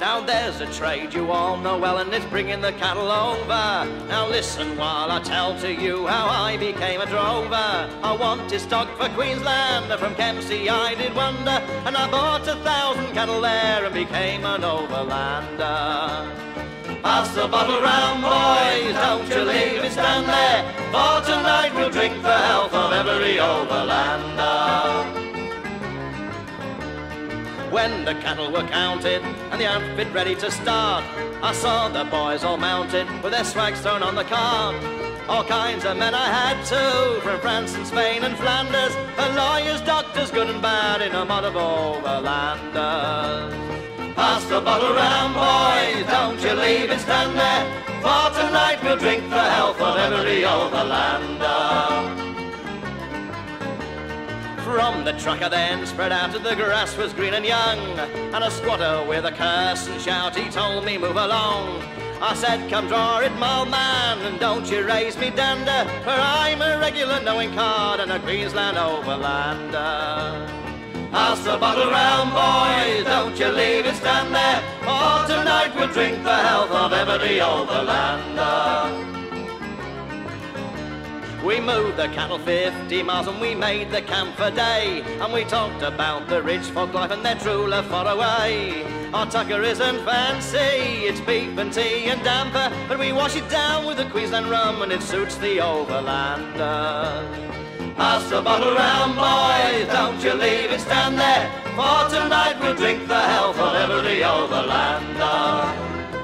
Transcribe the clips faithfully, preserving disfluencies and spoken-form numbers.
Now there's a trade you all know well, and it's bringing the cattle over. Now listen while I tell to you how I became a drover. I wanted stock for Queensland, from Kempsey I did wander, and I bought a thousand cattle there and became an overlander. Pass the bottle round, boys, don't you leave it stand there, for tonight we'll drink the health of every overlander. When the cattle were counted and the outfit ready to start, I saw the boys all mounted with their swags thrown on the cart. All kinds of men I had too, from France and Spain and Flanders, and lawyers, doctors, good and bad, in a mod of overlanders. Pass the bottle round, boys, don't you leave it stand there, for tonight we'll drink the health of every overlander. From the truck I then spread out, and the grass was green and young, and a squatter with a curse and shout, he told me move along. I said, come draw it, my old man, and don't you raise me dander, for I'm a regular knowing card and a Queensland overlander. Pass the bottle round, boys, don't you leave it stand there, for tonight we'll drink the health of every overlander. We moved the cattle fifty miles and we made the camp for day, and we talked about the rich folk life and their true love far away. Our tucker isn't fancy, it's beef and tea and damper, but we wash it down with the Queensland rum and it suits the overlander. Pass the bottle round, boys, don't you leave it stand there, for tonight we'll drink the health of every overlander.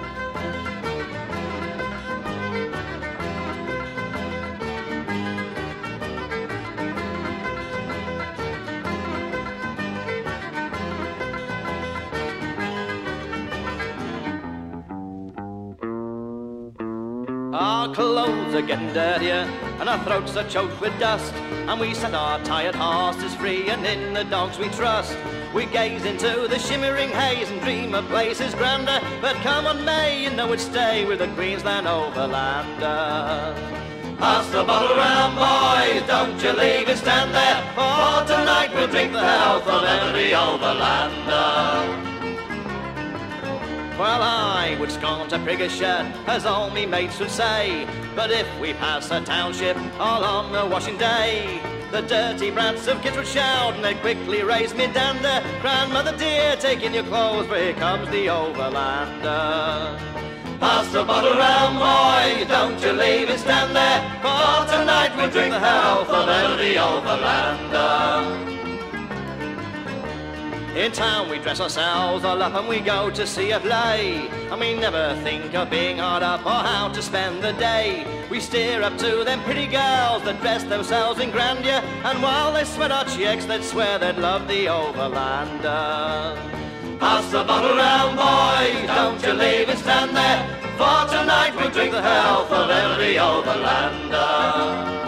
Our clothes are getting dirtier and our throats are choked with dust, and we set our tired horses free and in the dogs we trust. We gaze into the shimmering haze and dream of places grander, but come on May, you know we'd stay with the Queensland overlander. Pass the bottle round, boys, don't you leave it stand there, for tonight we'll drink the health of every overlander. Well, I would scorn to prig a shirt, as all me mates would say, but if we pass a township all on a washing day, the dirty brats of kids would shout and they'd quickly raise me dander. Grandmother dear, take in your clothes, for here comes the overlander. Pass the bottle round, boys, don't you leave it stand there, for tonight we'll drink the health of every overlander. In town we dress ourselves all up and we go to see a play, and we never think of being hard up or how to spend the day. We steer up to them pretty girls that dress themselves in grandeur, and while they sweat our cheeks they'd swear they'd love the overlander. Pass the bottle round, boys, don't you leave it stand there, for tonight we'll drink the health of every overlander.